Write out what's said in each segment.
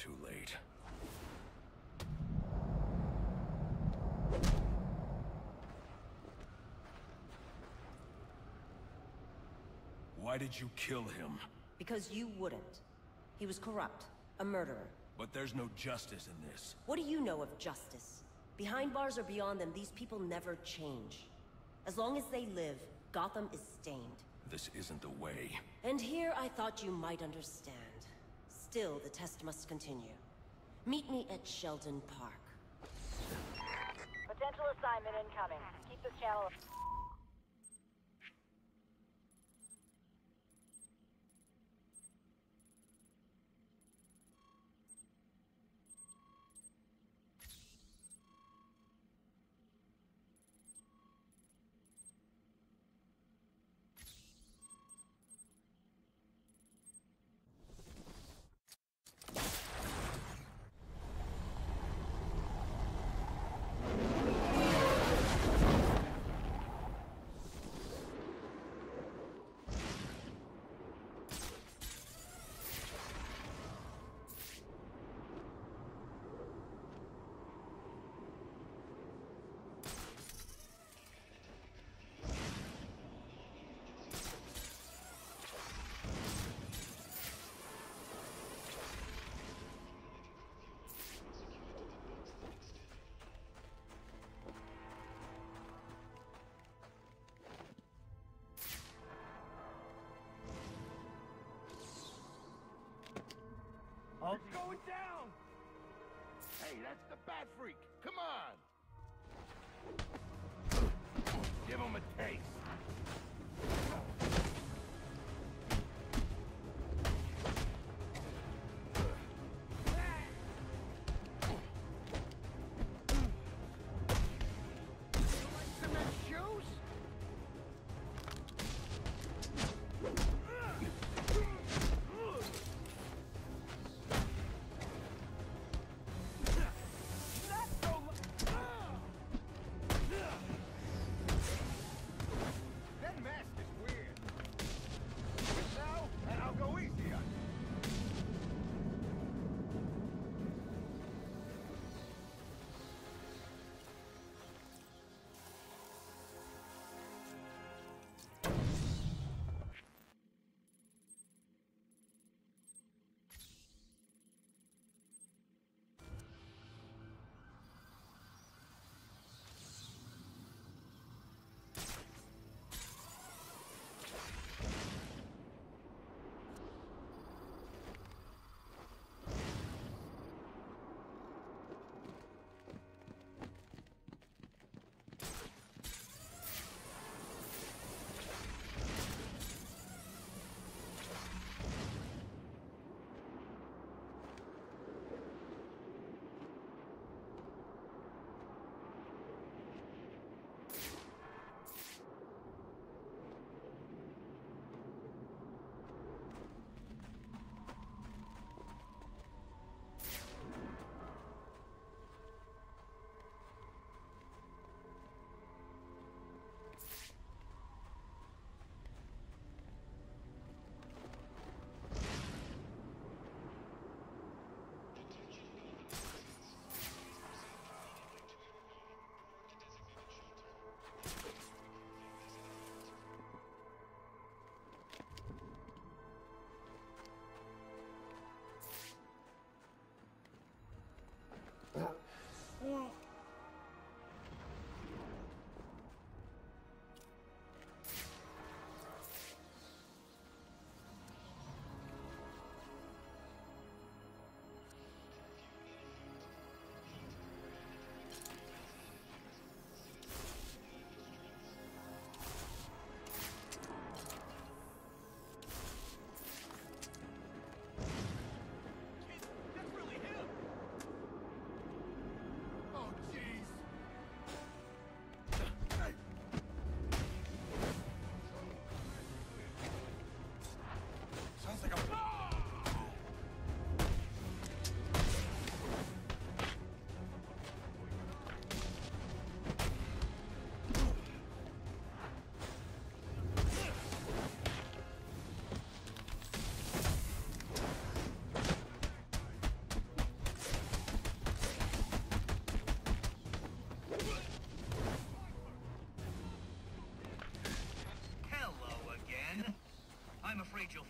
too late. Why did you kill him? Because you wouldn't. He was corrupt, a murderer. But there's no justice in this. What do you know of justice? Behind bars or beyond them, these people never change. As long as they live, Gotham is stained. This isn't the way. And here I thought you might understand. Still, the test must continue. Meet me at Sheldon Park. Potential assignment incoming. Keep this channel... It's going down! Hey, that's the Bat Freak! Come on! Give him a taste!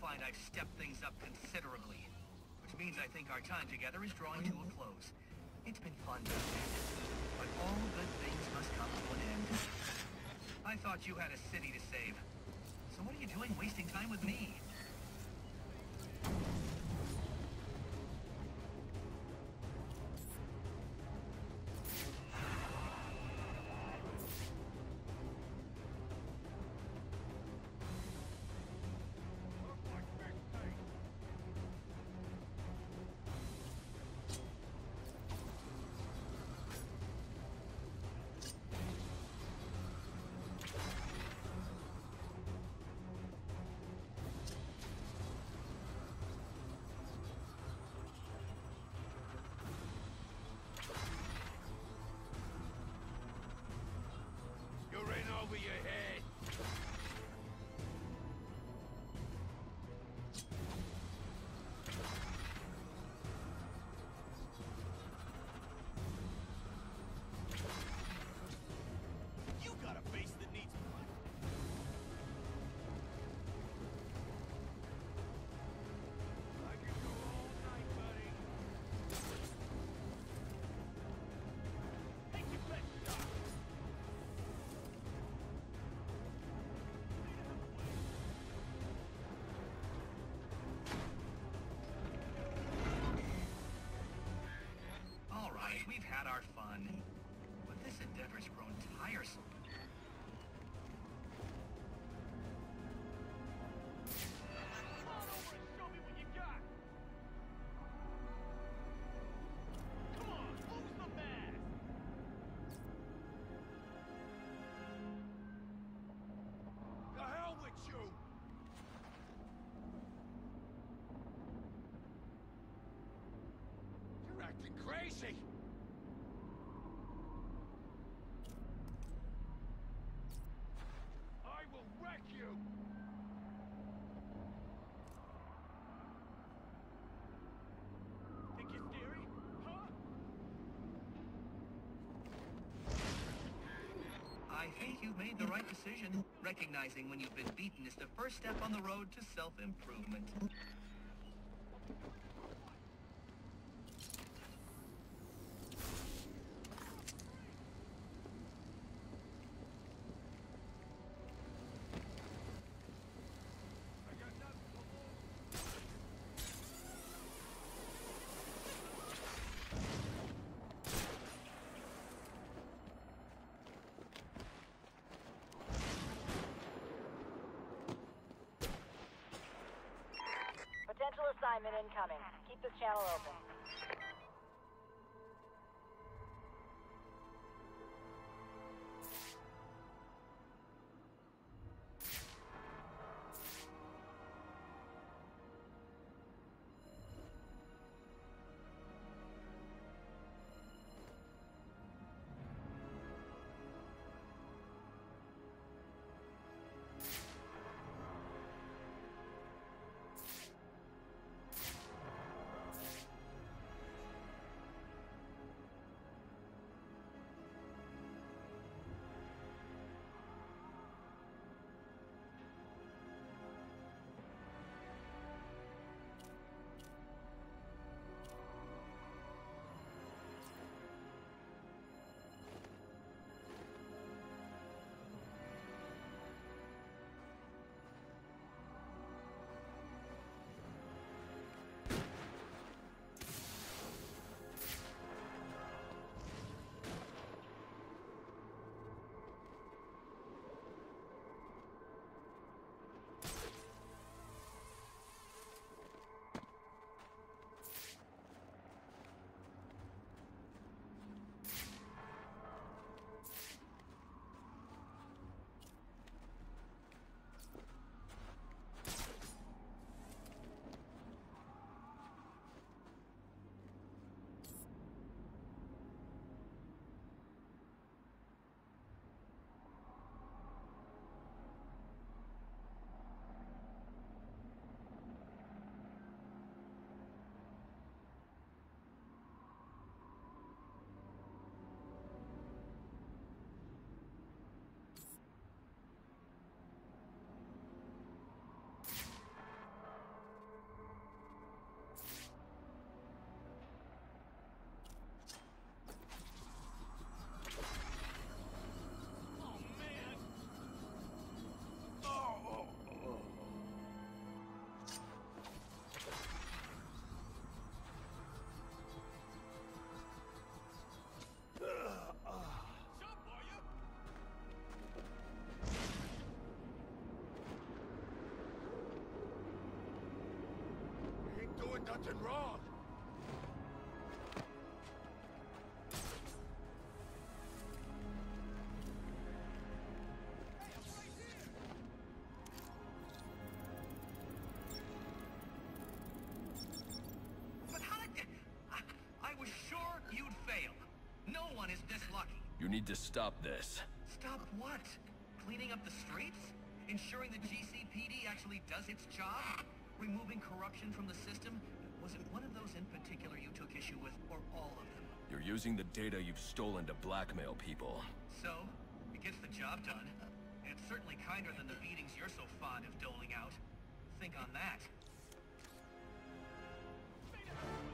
find I've stepped things up considerably. Which means I think our time together is drawing to a close. It's been fun, but all good things must come to an end. I thought you had a city to save. So what are you doing wasting time with me? You're in over your head. You got a base that needs blood. I can go all night, buddy. Take your best shot. All right, we've had our fun. But this endeavor's grown tiresome. Come on over and show me what you got. Come on, who's the man? The hell with you! You're acting crazy! I will wreck you! Think you're scary? Huh? I think you've made the right decision. Recognizing when you've been beaten is the first step on the road to self-improvement. I got nothing to lose. Potential assignment incoming. Keep this channel open. nothing wrong. But how did... I was sure you'd fail. No one is this lucky. You need to stop this. Stop what? Cleaning up the streets? Ensuring the GCPD actually does its job? Removing corruption from the system? Was it one of those in particular you took issue with, or all of them? You're using the data you've stolen to blackmail people. So, it gets the job done. It's certainly kinder than the beatings you're so fond of doling out. Think on that.